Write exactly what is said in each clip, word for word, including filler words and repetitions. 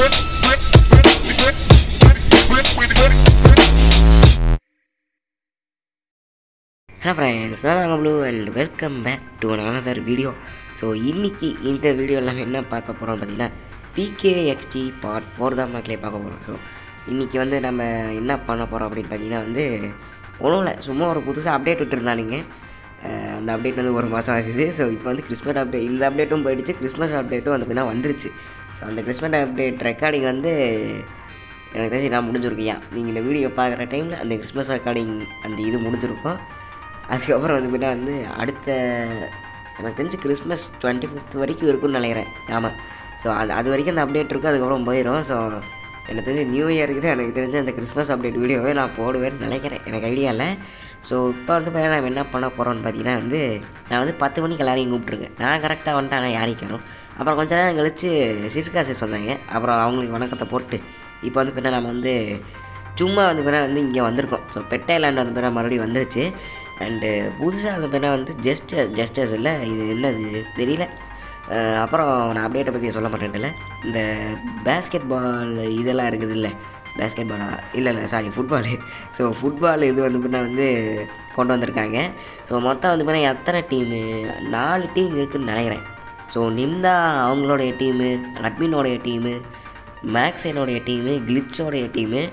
Hello friends, நான் Blue and welcome back to another video. So இன்றைக்கி இந்த வீடியோவில் நம்ம என்ன பார்க்க போகிறோம் பார்த்தீங்கன்னா P K X D part four தான் மக்களே பார்க்க போகிறோம். ஸோ இன்றைக்கி வந்து நம்ம என்ன பண்ண போகிறோம் அப்படின்னு பார்த்தீங்கன்னா வந்து ஒன்றும் இல்லை, சும்மா ஒரு புதுசாக அப்டேட் விட்டுருந்தானுங்க. அந்த அப்டேட் வந்து ஒரு மாதம் ஆகுது. ஸோ இப்போ வந்து கிறிஸ்மஸ் அப்டேட், இந்த அப்டேட்டும் போயிடுச்சு, கிறிஸ்மஸ் அப்டேட்டும் வந்து தான் வந்துருச்சு. ஸோ அந்த கிறிஸ்மஸ் அப்டேட் ரெக்கார்டிங் வந்து எனக்கு தெரிஞ்சு நான் முடிஞ்சிருக்கியா, நீங்கள் இந்த வீடியோ பார்க்குற டைமில் அந்த கிறிஸ்மஸ் ரெக்கார்டிங் அந்த இது முடிஞ்சிருக்கும். அதுக்கப்புறம் வந்து பார்த்தீங்கன்னா வந்து அடுத்த எனக்கு தெரிஞ்சு கிறிஸ்மஸ் டுவெண்ட்டி ஃபிஃப்த் வரைக்கும் இருக்குன்னு நினைக்கிறேன். ஆமாம். ஸோ அது அது வரைக்கும் அந்த அப்டேட் இருக்கும், அதுக்கப்புறம் போயிடும். ஸோ எனக்கு தெரிஞ்சு நியூ இயருக்கு தான் எனக்கு தெரிஞ்சு அந்த கிறிஸ்மஸ் அப்டேட் வீடியோவே நான் போடுவேன்னு நினைக்கிறேன், எனக்கு ஐடியா இல்லை. ஸோ இப்போ வந்து பார்த்தீங்கன்னா நம்ம என்ன பண்ண போகிறோம்னு பார்த்தீங்கன்னா வந்து நான் வந்து பத்து மணிக்கு எல்லாரையும் கூப்பிட்ருக்கேன். நான் கரெக்டாக வந்துட்டு ஆனால் யாரிக்கணும். அப்புறம் கொஞ்ச நேரம் கழிச்சு சிஸ்கா சிஸ் வந்தாங்க. அப்புறம் அவங்களுக்கு வணக்கத்தை போட்டு இப்போ வந்து பார்த்தீங்கன்னா நம்ம வந்து சும்மா வந்து பார்த்தீங்கன்னா வந்து இங்கே வந்திருக்கோம். ஸோ பெட் ஐலாண்ட் வந்து பார்த்தீங்கன்னா மறுபடியும் வந்துருச்சு. அண்டு புதுசாக வந்து பார்த்தீங்கன்னா வந்து ஜஸ்டர் ஜஸ்டர்ஸ் இல்லை, இது என்னது தெரியல. அப்புறம் நான் அப்டேட்டை பற்றி சொல்ல மாட்டேன்ல, இந்த பேஸ்கெட் பால் இதெல்லாம் இருக்குது இல்லை, பேஸ்கெட் பாலா இல்லை இல்லை சாரி ஃபுட்பாலு. ஸோ ஃபுட்பால் இது வந்து பார்த்தீங்கன்னா வந்து கொண்டு வந்திருக்காங்க. ஸோ மொத்தம் வந்து பார்த்தீங்கன்னா எத்தனை டீமு, நாலு டீம் இருக்குதுன்னு நினைக்கிறேன். ஸோ நிந்தா அவங்களுடைய டீமு, அட்மினோடைய டீமு, மேக்ஸைனோடைய டீமு, கிளிச்சோடைய டீமு,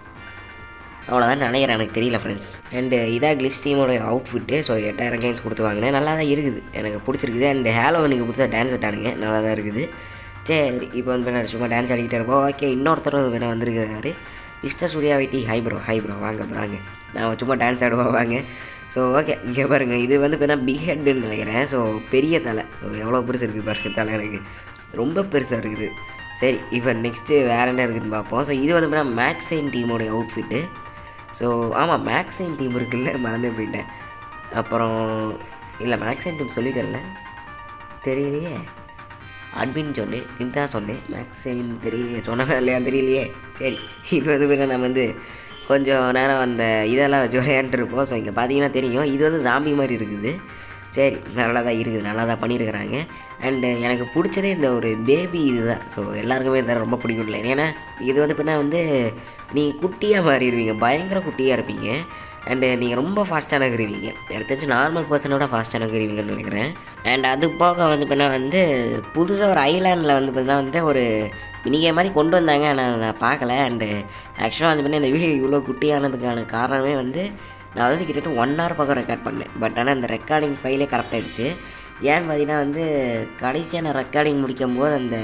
அவ்வளோதான் நினைக்கிறேன், எனக்கு தெரியல ஃப்ரெண்ட்ஸ். அண்டு இதாக கிளிச் டீமோடைய அவுட்ஃபிட்டு. ஸோ எட்டாயிரம் கேம்ஸ் கொடுத்து வாங்கினேன், நல்லா தான் இருக்குது, எனக்கு பிடிச்சிருக்குது. அண்டு ஹாலோவனுக்கு புதுசாக டான்ஸ் விட்டானுங்க, நல்லா தான் இருக்குது. சரி இப்போ வந்து வேணா சும்மா டான்ஸ் ஆடிக்கிட்டே இருப்போம். ஓகே, இன்னொருத்தர் வந்து வேணா வந்திருக்கிறாரு, மிஸ்டர் சூர்யா வைட்டி. ஹை ப்ரோ, ஹை ப்ரோ, வாங்க வாங்க, நான் சும்மா டான்ஸ் ஆடுவோம் வாங்க. ஸோ ஓகே, இங்கே பாருங்கள், இது வந்து பார்த்தீங்கன்னா பிக் ஹெட்டுன்னு நினைக்கிறேன். ஸோ பெரிய தலை, ஸோ எவ்வளோ பெருசு இருக்குது பாருங்க, தலை எனக்கு ரொம்ப பெருசாக இருக்குது. சரி இப்போ நெக்ஸ்ட்டு வேறு என்ன இருக்குதுன்னு பார்ப்போம். ஸோ இது வந்து பார்த்தீங்கன்னா மேக்ஸைன் டீமோடைய அவுட்ஃபிட்டு. ஸோ ஆமாம், மேக்ஸைன் டீம் இருக்குல்ல, மறந்தே போயிட்டேன். அப்புறம் இல்லை மேக்ஸைன் டீம் சொல்லிட்டேன்ல, தெரியலையே, அட்மின் சொன்னேன், இதுதான் சொன்னேன், மேக்ஸைன் தெரியலையே, சொன்னேன் இல்லையா தெரியலையே. சரி இப்போ வந்து பார்த்தீங்கன்னா நம்ம வந்து கொஞ்சம் நேரம் அந்த இதெல்லாம் வச்சு விளையாண்டுருப்போம். ஸோ இங்கே பார்த்தீங்கன்னா தெரியும், இது வந்து ஜாம்பி மாதிரி இருக்குது. சரி நல்லா தான் இருக்குது, நல்லா தான் பண்ணியிருக்கிறாங்க. அண்டு எனக்கு பிடிச்சதே இந்த ஒரு பேபி இது தான். ஸோ எல்லாருக்குமே இந்த ரொம்ப பிடிக்கும் இல்லை, ஏன்னா இது வந்து பார்த்தீங்கன்னா வந்து நீங்கள் குட்டியாக மாறிடுவீங்க, பயங்கர குட்டியாக இருப்பீங்க. அண்டு நீங்கள் ரொம்ப ஃபாஸ்ட்டாக நகருவீங்க, எனக்கு தெரிஞ்சு நார்மல் பர்சனோட ஃபாஸ்ட்டாக நகருவீங்கன்னு நினைக்கிறேன். அண்ட் அது போக வந்து பார்த்தீங்கன்னா வந்து புதுசாக ஒரு ஐலாண்டில் வந்து பார்த்தீங்கன்னா வந்து ஒரு மினிகே மாதிரி கொண்டு வந்தாங்க, ஆனால் நான் பார்க்கல. அண்டு ஆக்சுவலாக வந்து பார்த்தீங்கன்னா இந்த வீடியோ இவ்வளோ குட்டியானதுக்கான காரணமே வந்து நான் வந்து கிட்டத்தட்ட ஒன் ஹவர் பக்கம் ரெக்கார்ட் பண்ணேன். பட் ஆனால் அந்த ரெக்கார்டிங் ஃபைலே கரெக்டாகிடுச்சு. ஏன்னு பார்த்தீங்கன்னா வந்து கடைசியாக நான் ரெக்கார்டிங் முடிக்கும் போது அந்த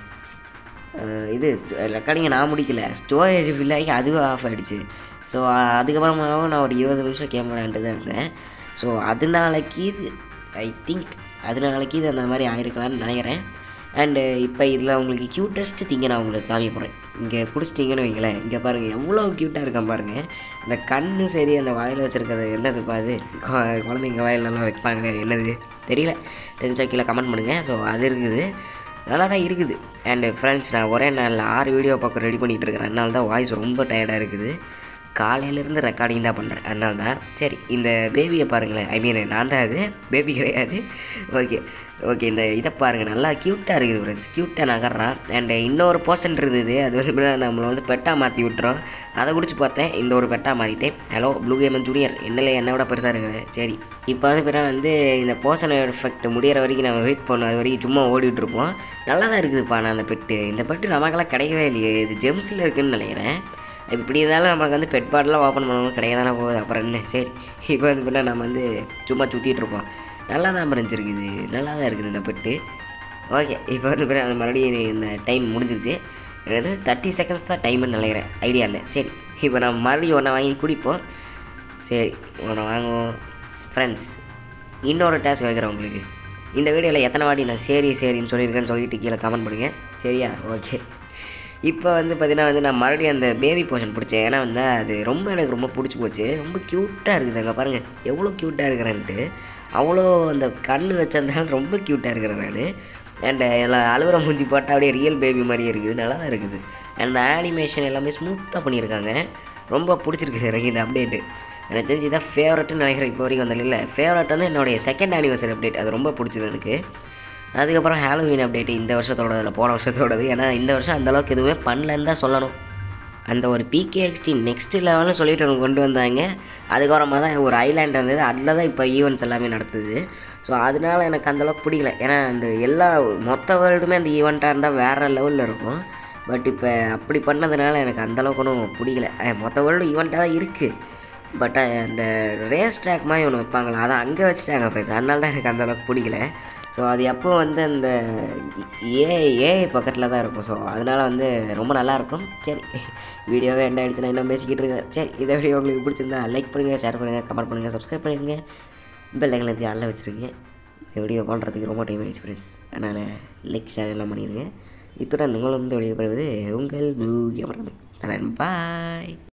இது ரெக்கார்டிங்கை நான் முடிக்கலை, ஸ்டோரேஜ் ஃபில் ஆகி அதுவும் ஆஃப் ஆகிடுச்சு. ஸோ அதுக்கப்புறமாவும் நான் ஒரு இருபது நிமிஷம் கேம் விளையாண்டு தான் இருந்தேன். ஸோ அதனாலக்கு இது ஐ திங்க் அதனாலக்கு இது அந்த மாதிரி ஆயிருக்கலாம்னு நினைக்கிறேன். அண்டு இப்போ இதில் உங்களுக்கு க்யூட்டஸ்ட்டு திங்க நான் உங்களுக்கு காமி போகிறேன். இங்கே குடிச்சிட்டிங்கன்னு வைங்களேன், இங்கே பாருங்கள் எவ்வளோ க்யூட்டாக இருக்கான் பாருங்கள். அந்த கண்ணு சரி, அந்த வாயில் வச்சுருக்கிறது என்னதுப்பா, அது குழந்தைங்க வாயில் நல்லா வைப்பாங்க, அது என்னது தெரியல, தெரிஞ்சா கீழே கமெண்ட் பண்ணுங்கள். ஸோ அது இருக்குது, நல்லா தான் இருக்குது. அண்டு ஃப்ரெண்ட்ஸ், நான் ஒரே நாளில் ஆறு வீடியோ பக்கம் ரெடி பண்ணிகிட்டு இருக்கிறேன், அதனால தான் வாய்ஸ் ரொம்ப டயர்டாக இருக்குது. காலையிலேருந்து ரெக்கார்டிங் தான் பண்ணுறேன், அதனால தான். சரி இந்த பேபியை பாருங்களேன், ஐ மீன் நான் தான், அது பேபி கிடையாது. ஓகே ஓகே இந்த இதை பாருங்கள், நல்லா க்யூட்டாக இருக்குது ஃப்ரெண்ட்ஸ், க்யூட்டாக நகர்றான். அண்டு இன்னொரு போர்ஷன் இருந்தது, அது வந்து நம்மளை வந்து பெட்டாக மாற்றி விட்டுறோம். அதை குடிச்சு பார்த்தேன், இந்த ஒரு பெட்டாக மாறிட்டேன். ஹலோ ப்ளூ கேமன் ஜூனியர், என்னல என்னை விட பெருசாக இருக்குது. சரி இப்போ வந்து பிறகு வந்து இந்த போர்ஷன் எஃபெக்ட் முடிகிற வரைக்கும் நம்ம வெயிட் பண்ணோம், அது வரைக்கும் சும்மா ஓடிட்டுருப்போம். நல்லா தான் இருக்குதுப்பா. நான் அந்த பெட்டு, இந்த பெட்டு நமக்கெல்லாம் கிடைக்கவே இல்லையே, இது ஜெம்ஸில் இருக்குதுன்னு நினைக்கிறேன். இப்படி இருந்தாலும் நமக்கு வந்து பெட் பாட்டெலாம் ஓப்பன் பண்ணணும், கிடைக்க தானே போகுது, அப்புறம் என்ன. சரி இப்போ வந்து பார்த்தா நம்ம வந்து சும்மா சுற்றிட்டுருப்போம். நல்லா தான் பறிஞ்சிருக்குது, நல்லா தான் இருக்குது இந்த பெட்டு. ஓகே இப்போ வந்து பார்த்தா அந்த மறுபடியும் இந்த டைம் முடிஞ்சிருச்சு. எனக்கு தேர்ட்டி செகண்ட்ஸ் தான் டைம்னு நினைக்கிறேன், ஐடியா இல்லை. சரி இப்போ நம்ம மறுபடியும் ஒன்றை வாங்கி குடிப்போம். சரி ஒன்றை வாங்குவோம் ஃப்ரெண்ட்ஸ். இன்னொரு டாஸ்க் வைக்கிறேன் உங்களுக்கு. இந்த வீடியோவில் எத்தனை வாட்டி நான் சரி சரின்னு சொல்லியிருக்கேன்னு சொல்லிட்டு கீழே கமெண்ட் பண்ணுங்கள், சரியா? ஓகே இப்போ வந்து பார்த்தீங்கன்னா வந்து நான் மறுபடியும் அந்த பேபி போர்ஷன் பிடிச்சேன். ஏன்னா வந்து அது ரொம்ப எனக்கு ரொம்ப பிடிச்சி போச்சு, ரொம்ப க்யூட்டாக இருக்குது. அங்கே பாருங்கள் எவ்வளோ க்யூட்டாக இருக்கிறேன்ட்டு, அவ்வளோ அந்த கண் வச்சதுனால ரொம்ப க்யூட்டாக இருக்கிறேன் நான். அண்ட் எல்லாம் அலுவர மூஞ்சி போட்டால் அப்படியே ரியல் பேபி மாதிரியே இருக்குது, நல்லா தான் இருக்குது. அண்ட் அந்த ஆனிமேஷன் எல்லாமே ஸ்மூத்தாக பண்ணியிருக்காங்க, ரொம்ப பிடிச்சிருக்குது எனக்கு இந்த அப்டேட்டு. எனக்கு தெரிஞ்சு இதான் ஃபேவரட்டுன்னு நினைக்கிறேன் இப்போ வரைக்கும் வந்தாலும் இல்லை. ஃபேவரட் வந்து என்னுடைய செகண்ட் ஆனிவர்சரி அப்டேட், அது ரொம்ப பிடிச்சது எனக்கு. அதுக்கப்புறம் ஹாலோவீன் அப்டேட்டு இந்த வருஷத்தோட இல்லை போன வருஷத்தோடது. ஏன்னா இந்த வருஷம் அந்தளவுக்கு எதுவுமே பண்ணலன்னு தான் சொல்லணும். அந்த ஒரு பிகேஎக்ஸ்டி நெக்ஸ்ட் லெவல்னு சொல்லிட்டு ஒன்று கொண்டு வந்தாங்க. அதுக்கப்புறமா தான் ஒரு ஐலாண்ட் வந்தது. அதில் தான் இப்போ ஈவெண்ட்ஸ் எல்லாமே நடத்துது. ஸோ அதனால எனக்கு அந்தளவுக்கு பிடிக்கல. ஏன்னா அந்த எல்லா மொத்த வேர்ல்டுமே அந்த ஈவெண்ட்டாக இருந்தால் வேறு லெவலில் இருக்கும். பட் இப்போ அப்படி பண்ணதுனால எனக்கு அந்தளவுக்கு ஒன்றும் பிடிக்கல. மொத்த வேர்ல்டு ஈவெண்ட்டாக தான் இருக்குது. பட் அந்த ரேஸ் ட்ராக் மாதிரி ஒன்று வைப்பாங்களா, அதை அங்கே வச்சுட்டாங்க ஃப்ரெண்ட்ஸ். அதனால தான் எனக்கு அந்தளவுக்கு பிடிக்கல. ஸோ அது எப்போ வந்து அந்த ஏ ஏஐ பக்கத்தில் தான் இருக்கும். ஸோ அதனால் வந்து ரொம்ப நல்லாயிருக்கும். சரி, வீடியோவே எண்ட் ஆகிடுச்சுன்னா இன்னும் பேசிக்கிட்டு இருக்கேன். சரி, இதை வீடியோ உங்களுக்கு பிடிச்சிருந்தா லைக் பண்ணுங்கள், ஷேர் பண்ணுங்கள், கமெண்ட் பண்ணுங்கள், சப்ஸ்கிரைப் பண்ணிடுங்க, பெல் ஐக்கனை அல்ல வச்சுருங்க. இந்த வீடியோ பண்ணுறதுக்கு ரொம்ப டைம் ஆகிடுச்சு ஃப்ரெண்ட்ஸ். அதனால் லைக் ஷேர் எல்லாம் பண்ணிடுங்க. இத்துடன் உங்களும் இந்த வீடியோ பெறுவது உங்கள் ப்ளூ எவர்தன். பாய்.